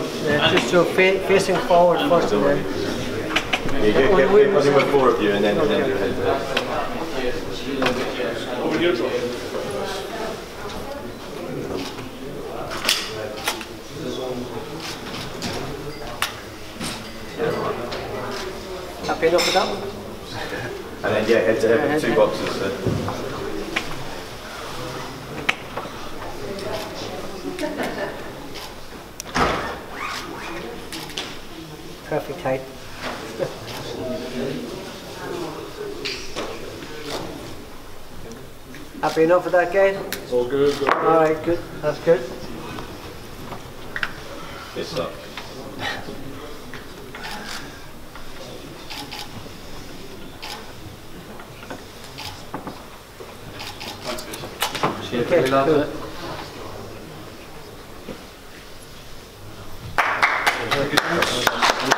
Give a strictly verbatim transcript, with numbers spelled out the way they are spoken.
Yeah, just so fa facing forward first and then. Yeah, get, get, get putting with four of you and then, and then do head first. Happy enough with that one? And then yeah, head to head Yeah, with two head boxes. So. Perfect height. Happy enough with that, guys? All good. All good. All right, good. That's good. Good stuff. Okay, cool. Very good.